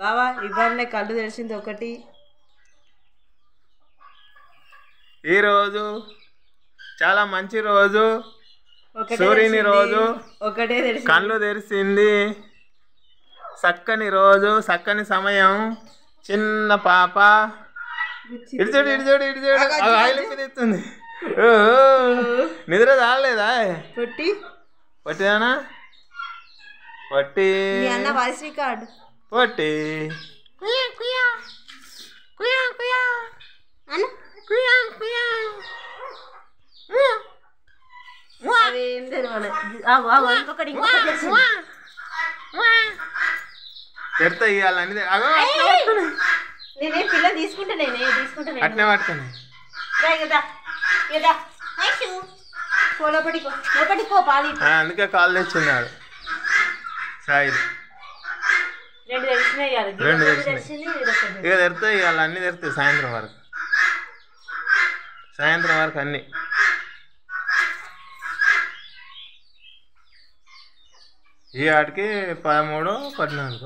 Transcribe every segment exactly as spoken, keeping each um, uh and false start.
బావా ఇవాళ కళ్ళు తెరిచింది ఒకటి. ఈరోజు చాలా మంచి రోజు, సూర్యుని రోజు. ఒకటే తెరిచి కళ్ళు తెరిచింది. చక్కని రోజు, చక్కని సమయం. చిన్న పాప ఇడిచోడు ఇడిచోడు ఇడిచోడు ఆయిలిస్తుంది. నిద్ర చాలేదా? పొట్టి పొట్టిదానా? పొట్టి అన్న వాయిస్ రికార్డ్. పొట్టి తెరత ఇవ్వాలని నేనే పిల్ల తీసుకుంటా, నేనే తీసుకుంటా. అట్నే పట్టుకుని అందుకే కాల్ తెచ్చున్నాడు సాయి. రెండు తెలిసినాయి, రెండు తెలిసినాయి. ఇక తెరుతాయి ఇవాళ, అన్నీ తెరుతాయి సాయంత్రం వరకు. సాయంత్రం వరకు అన్నీ. ఈ ఆటికి పదమూడు పద్నాలుగు.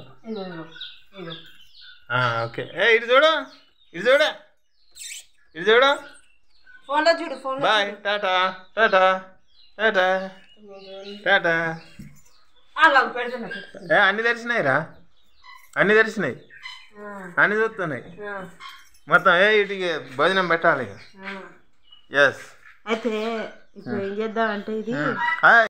ఓకే. ఏ ఇటు చూడు, ఇటు చూడు, ఇటు చూడు. ఫోన్లో చూడు, phone. Bye, tata tata tata tata. ఏ అన్నీ తెరిచినాయి రా, అన్నీ తెరిచినాయి, అన్నీ చూస్తున్నాయి మొత్తం. ఏ ఇటుకి భోజనం పెట్టాలి. ఎస్. అయితే ఇప్పుడు ఏం చేద్దామంటే ఇది